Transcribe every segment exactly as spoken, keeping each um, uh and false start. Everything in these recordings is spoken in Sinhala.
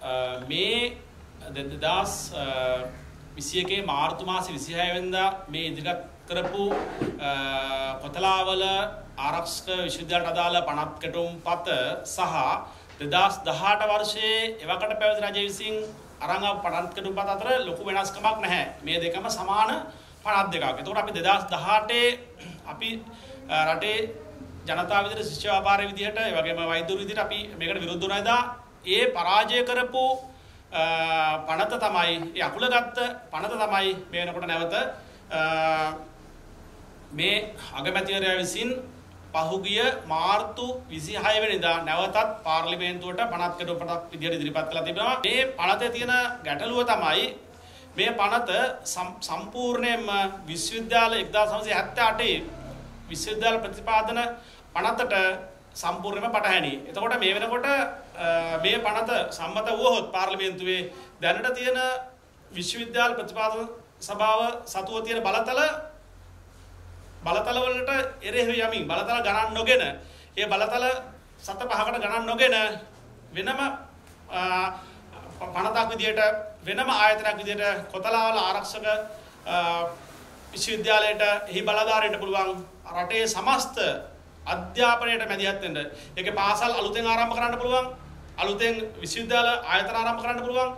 මේ දෙදහස් විසි එකේ මාර්තු මාසේ විසිහය වෙනිදා මේ ඉදිරිපත් කරපු කොතලාවල ආරක්ෂක විශ්වවිද්‍යාලයට අදාළ පනත් කෙටුම්පත සහ දෙදහස් දහඅට වර්ෂයේ එවකට පැවති රජය විසින් අරන් ආපු පනත් කෙටුම්පත අතර ලොකු වෙනස්කමක් නැහැ. මේ දෙකම සමාන පනත් දෙකක්. එතකොට අපි දෙදහස් දහඅටේ අපි රටේ ජනතාව විදිහට ශිෂ්‍ය ව්‍යාපාරයේ විදිහට ඒ වගේම වෛද්‍යවරු විදිහට අපි මේකට විරුද්ධ වුණා ඉදා ඒ පරාජය කරපු පනත තමයි ඒ අකුල ගත්ත පනත තමයි මේ වෙනකොට නැවත මේ අගමැතිවරයා විසින් පහුගිය මාර්තු විසිහය වෙනිදා නැවතත් පාර්ලිමේන්තුවට පනත් කෙටුම්පතක් විදිහට ඉදිරිපත් කළා තිබෙනවා. මේ පනතේ තියෙන ගැටලුව තමයි මේ පනත සම්පූර්ණයෙන්ම විශ්වවිද්‍යාල එක්දාස් නවසිය හැත්තෑ අටේ විශ්වවිද්‍යාල ප්‍රතිපාදන පනතට සම්පූර්ණයෙන්ම පටහැනි. එතකොට මේ වෙනකොට මේ පනත සම්මත වුවහොත් පාර්ලිමේන්තුවේ දැනට තියෙන විශ්වවිද්‍යාල ප්‍රතිපාදන සභාව සතුව තියෙන බලතල බලතල වලට එරෙහිව යමින් බලතල ගණන් නොගෙන ඒ බලතල සත පහකට ගණන් නොගෙන වෙනම පනතක් විදියට වෙනම ආයතනයක් විදියට කොතලාවල ආරක්ෂක විශ්වවිද්‍යාලයට එහි බලධාරීන්ට පුළුවන් රටේ සමස්ත අධ්‍යාපනයට මැදිහත් වෙන්න. ඒකේ පාසල් අලුතෙන් ආරම්භ කරන්න පුළුවන්. අලුතෙන් විශ්වවිද්‍යාල ආයතන ආරම්භ කරන්න පුළුවන්.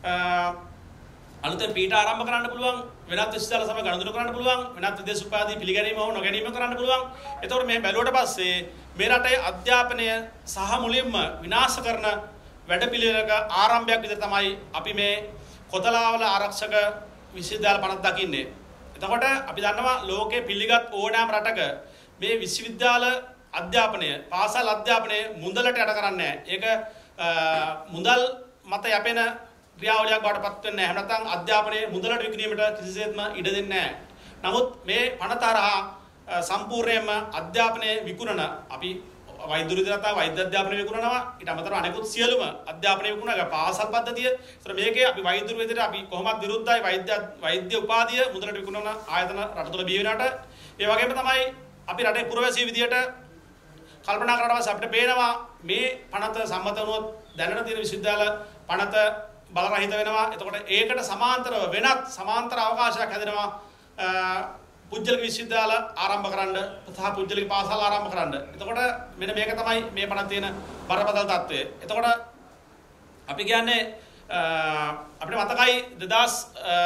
අලුතෙන් පීඨ ආරම්භ කරන්න පුළුවන්. වෙනත් විශ්වවිද්‍යාල සමග ගනුදෙනු කරන්න පුළුවන්. වෙනත් විදේශ උපාධි පිළිගැනීම හෝ නොගැනීම කරන්න පුළුවන්. එතකොට මේ බැලුවට පස්සේ මේ රටේ අධ්‍යාපනය සහ මුලින්ම විනාශ කරන වැඩපිළිවෙලක ආරම්භයක් විදිහට තමයි අපි මේ කොතලාවල ආරක්ෂක විශ්වවිද්‍යාල පනත දකින්නේ. එතකොට අපි දන්නවා ලෝකයේ පිළිගත් ඕනෑම රටක මේ විශ්වවිද්‍යාල අධ්‍යාපනය පාසල් අධ්‍යාපනය මුදලට යට කරන්නේ නැහැ. ඒක මුදල් මත යැපෙන ක්‍රියාවලියක් බවට පත් වෙන්නේ නැහැ. නැත්නම් අධ්‍යාපනයේ මුදලට විකිණීමට කිසිසේත්ම ඉඩ දෙන්නේ නැහැ. නමුත් මේ පනත හරහා සම්පූර්ණයෙන්ම අධ්‍යාපනය විකුණන අපි වෛද්‍ය විද්‍යාව වෛද්‍ය අධ්‍යාපනය විකුණනවා. ඊට අමතරව අනෙකුත් සියලුම අධ්‍යාපනය විකුණනවා. පාසල් පද්ධතිය. ඒතර මේකේ අපි වෛද්‍ය විද්‍යාවට අපි කොහොමද විරුද්ධයි වෛද්‍ය වෛද්‍ය උපාධිය මුදලට විකුණන ආයතන රට තුළ බිහි වෙනාට ඒ වගේම තමයි අපි රටේ පුරවැසියෝ විදියට කල්පනා කරලා අපිට පේනවා මේ පනත සම්මත වුණොත් දැනට තියෙන විශ්වවිද්‍යාල පනත බලරහිත වෙනවා. එතකොට ඒකට සමාන්තරව වෙනත් සමාන්තර අවකාශයක් හැදෙනවා පුජ්‍යලික විශ්වවිද්‍යාල ආරම්භ කරන්න තහ පුජ්‍යලික පාසල් ආරම්භ කරන්න. එතකොට මෙන්න මේක තමයි මේ පනත තියෙන බරපතල තත්ත්වය. එතකොට අපි කියන්නේ අපිට මතකයි දෙදහස්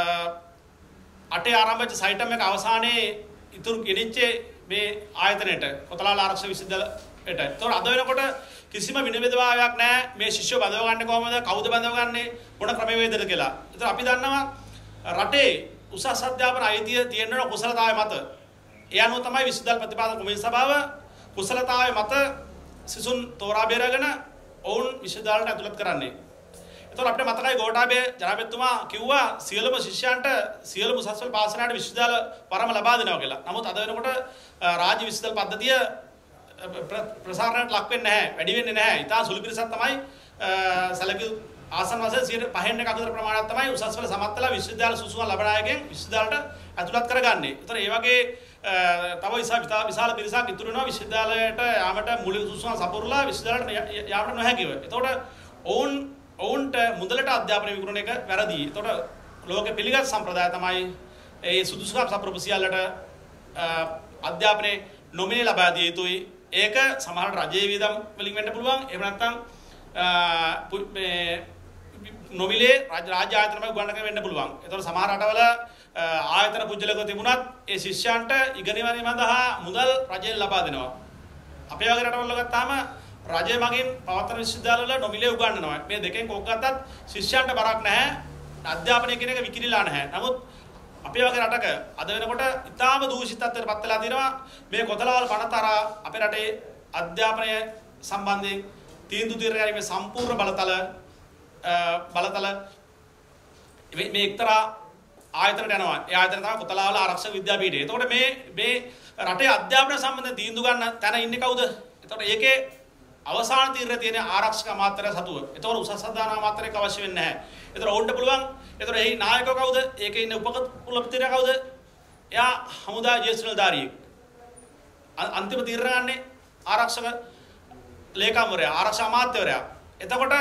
අටේ ආරම්භ වෙච්ච සයිටම් එක අවසානයේ ඉතුරු ගෙනිච්චේ මේ ආයතනයට කොතලාවල ආරක්ෂක විශ්වවිද්‍යාලයට. ඒතකොට අද වෙනකොට කිසිම විනිවිදභාවයක් නැහැ මේ ශිෂ්‍යව බඳව ගන්න කොහොමද කවුද බඳවගන්නේ මොන ක්‍රමවේදද කියලා. ඒතකොට අපි දන්නවා රටේ උසස් අධ්‍යාපන අයිතිය තියෙන කුසලතාවය මත ඒ අනුව තමයි විශ්වවිද්‍යාල ප්‍රතිපාදන කොමිෂන් සභාව කුසලතාවය මත සිසුන් තෝරා බේරගෙන ඔවුන් විශ්වවිද්‍යාලයට ඇතුළත් කරන්නේ. එතකොට අපිට මතකයි ගෝඨාභය ජනාධිපතිතුමා කිව්වා සියලුම ශිෂ්‍යයන්ට සියලුම උසස් පෙළ පාස් කරනාට විශ්වවිද්‍යාල වරම ලබා දෙනවා කියලා. නමුත් අද වෙනකොට රාජ්‍ය විශ්වවිද්‍යාල පද්ධතිය ප්‍රසාරණයට ලක් වෙන්නේ නැහැ, වැඩි වෙන්නේ නැහැ. ඉතා සුළු පිරිසක් තමයි සැලකිය ආසන්න වශයෙන් සියයට පහෙන් එකක අතර ප්‍රමාණයක් තමයි උසස් පෙළ සමත්ලා විශ්වවිද්‍යාල සුසුම ලබන අයගෙන් විශ්වවිද්‍යාලයට ඇතුළත් කරගන්නේ. ඒතර ඒ වගේ තව විශාල පිරිසක් ඉතුරු වෙනවා විශ්වවිද්‍යාලයට යාමට මූලික සුසුම සපුරලා විශ්වවිද්‍යාලයට යාමට නොහැකිව. ඒතකොට ඔවුන් ඔවුන්ට මුදලට අධ්‍යාපනය විකුණන එක වැරදි. ඒතකොට ලෝකෙ පිළිගත් සම්ප්‍රදාය තමයි ඒ සුදුසුකම් සපුරපු සියල්ලට අධ්‍යාපනය නොමිලේ ලබා දිය යුතුයි. ඒක සමහර රජයේ වියදම් වලින් වෙන්න පුළුවන්. එහෙම නැත්නම් මේ නොමිලේ රාජ්‍ය ආයතනම උගන්වන්න වෙන්න පුළුවන්. ඒතකොට සමහර රටවල ආයතන පුජ්‍යලක තිබුණත් ඒ ශිෂ්‍යයන්ට ඉගෙනීම සඳහා මුදල් රජයෙන් ලබා දෙනවා. අපේ වගේ රටවල ගත්තාම රජය මගින් පවත්වන විශ්වවිද්‍යාලවල නොමිලේ උගන්වනවා. මේ දෙකෙන් කොක් ගත්තත් ශිෂ්‍යයන්ට බරක් නැහැ. අධ්‍යාපනය කියන එක විකිරිලා නැහැ. නමුත් අපේ වගේ රටක අද වෙනකොට ඉතාම දූෂිත තත්ත්වයකට පත් වෙලා තියෙනවා. මේ කොතලාවල පනත අරා අපේ රටේ අධ්‍යාපනය සම්බන්ධයෙන් තීන්දුව తీරන ගැනීමේ සම්පූර්ණ බලතල බලතල මේ එක්තරා ආයතනට යනවා. ඒ ආයතන තමයි කොතලාවල ආරක්ෂක විද්‍යාපීඨය. එතකොට මේ මේ රටේ අධ්‍යාපනය සම්බන්ධ තීන්දුව ගන්න තැන ඉන්නේ කවුද? එතකොට ඒකේ අවසාන තීරණය තියෙන ආරක්ෂක අමාත්‍යය සතුව. එතකොට උසස් අධ්‍යාපන අමාත්‍යයක් අවශ්‍ය වෙන්නේ නැහැ. එතකොට ඔවුන්ට පුළුවන්. එතකොට එහි නායකව කවුද? ඒකේ ඉන්න උපකුලපතිතුමා කවුද? එයා හමුදා ජ්‍යෙෂ්ඨ නිලධාරියෙක්. අන්තිම තීරණ ගන්නේ ආරක්ෂක ලේකම්වරයා, ආරක්ෂක අමාත්‍යවරයා. එතකොට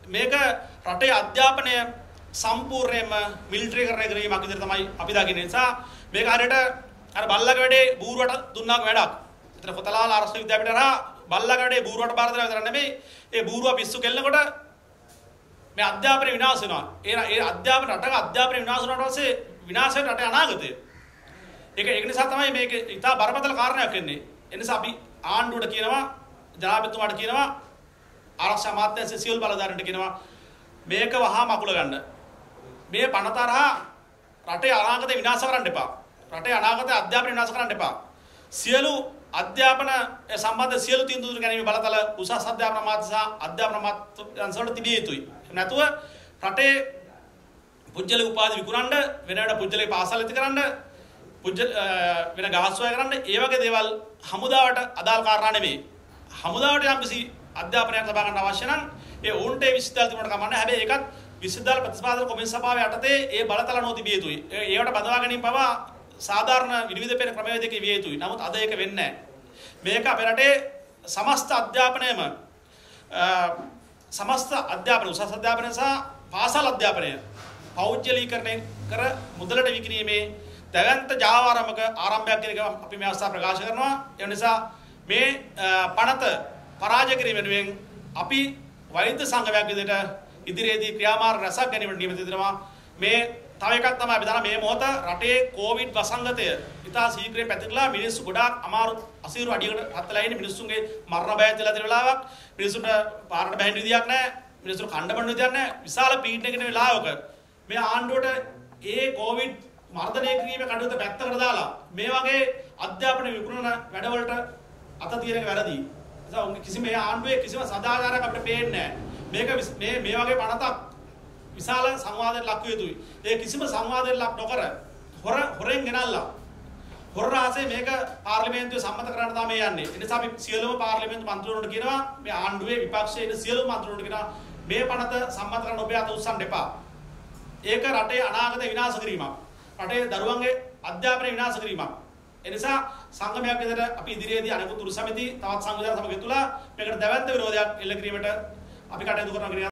මේක රටේ අධ්‍යාපනය සම්පූර්ණයෙන්ම මිලිටරිකරණය කිරීමක් විදිහට තමයි අපි දකින්නේ. නිසා මේක හරියට අර බල්ලක වැඩේ බූරුවට දුන්නාක වැඩක්. ඒතර කොතලාල ආරක්ෂක විද්‍යාපීඨය හරහා බල්ලක වැඩේ බූරුවට බාර දෙනවා විතර නෙමෙයි. ඒ බූරුව පිස්සු කෙල්ලනකොට මේ අධ්‍යාපනය විනාශ වෙනවා. ඒ ඒ අධ්‍යාපන රටක අධ්‍යාපනය විනාශ වුණාට පස්සේ විනාශ වෙන රටේ අනාගතය. ඒක ඒක නිසා තමයි මේක ඉතා බරපතල කාරණයක් වෙන්නේ. ඒ නිසා අපි ආණ්ඩුවට කියනවා, ජනාධිපතිතුමාට කියනවා, ආරක්ෂා අමාත්‍යාංශ සියලු බලධාරීන්ට කියනවා මේක වහා මකුල ගන්න. මේ පනත හරහා රටේ අනාගතය විනාශ කරන්න එපා. රටේ අනාගතය අධ්‍යාපනය විනාශ කරන්න එපා. සියලු අධ්‍යාපන සම්බන්ධ සියලු තීන්දුව ගැනීම බලතල උසස් අධ්‍යාපන අමාත්‍ය සහ අධ්‍යාපන අමාත්‍යාංශ වලට තිබිය යුතුයි. නැතුව රටේ පුජ්‍යල උපාධි විකුණන්න, වෙන වෙන පුජ්‍යලේ පාසල් ඇති කරන්න, පුජ්‍ය වෙන ගාස්වය කරන්න, ඒ වගේ දේවල් හමුදාවට අදාළ කාරණා නෙමෙයි. හමුදාවට යම්කිසි අධ්‍යාපනයක් ලබා ගන්න අවශ්‍ය නම් ඒ උන්ට ඒ විශ්වවිද්‍යාල තිබුණාට කමන්නේ. හැබැයි ඒකත් විශ්වවිද්‍යාල ප්‍රතිපාදන කොමිසම සභාවේ යටතේ ඒ බලතල නොතිබිය යුතුයි. ඒවට බදවා ගැනීම පවා සාධාරණ විවිධ පෙර ක්‍රමවේදයක විය යුතුයි. නමුත් අද ඒක වෙන්නේ නැහැ. මේක අපේ රටේ සමස්ත අධ්‍යාපනයම සමස්ත අධ්‍යාපන උසස් අධ්‍යාපනය සහ පාසල් අධ්‍යාපනය පෞද්ගලීකරණය කර මුදලට විකිණීමේ දැවැන්ත ජාවාරමක ආරම්භයක් කියන එක අපි මේ අවස්ථාව ප්‍රකාශ කරනවා. ඒ නිසා මේ පනත පරාජය කිරීම වෙනුවෙන් අපි වෛද්‍ය සංගමයක් විදිහට ඉදිරියේදී ක්‍රියාමාර්ග රැසක් ගැනීමට නියමිත වෙනවා. මේ තව එකක් තමයි අපි දන්නා මේ මොහොත රටේ කොවිඩ් වසංගතය ඉතා ශීඝ්‍රයෙන් පැතිරලා මිනිස්සු ගොඩාක් අමාරු අසීරු අඩියකට හත්ලා ඉන්නේ. මිනිස්සුන්ගේ මරණ බය ඇතිලා තියෙන වෙලාවක්, මිනිස්සුන්ට පාරට බහින්න විදියක් නැහැ, මිනිස්සුන්ට කණ්ඩ බන්න විදියක් නැහැ. විශාල පීඩනයකට වෙලාවක මේ ආණ්ඩුවට ඒ කොවිඩ් මර්ධනය කිරීමේ කටයුත්ත පැත්තකට දාලා මේ වගේ අධ්‍යාපන විකුණන වැඩවලට අත තියෙන එක වැරදි. ඒ නිසා කිසිම මේ ආණ්ඩුවේ කිසිම සදාචාරයක් අපිට පේන්නේ නැහැ. මේක මේ මේ වගේ පනතක් විශාල සංවාදයට ලක් විය යුතුයි. ඒ කිසිම සංවාදයට ලක් නොකර හොර හොරෙන් ගෙනල්ලා හොරාසේ මේක පාර්ලිමේන්තුවේ සම්මත කරන්න තමයි යන්නේ. ඒ නිසා අපි සියලුම පාර්ලිමේන්තු මන්ත්‍රීවරුන්ට කියනවා, මේ ආණ්ඩුවේ විපක්ෂයේ ඉන්න සියලුම මන්ත්‍රීවරුන්ට කියනවා මේ පනත සම්මත කරන්න ඔබේ අත උස්සන්න එපා. ඒක රටේ අනාගත විනාශ කිරීමක්. රටේ දරුවන්ගේ අධ්‍යාපනය විනාශ කිරීමක්. ඒ නිසා සංගමයක් විදිහට අපි ඉදිරියේදී අනෙකුත් උරු සමිති තවත් සංවිධාන සමග තුලා මේකට දැවැන්ත විරෝධයක් එල්ල කිරීමට අපි කටයුතු කරනවා.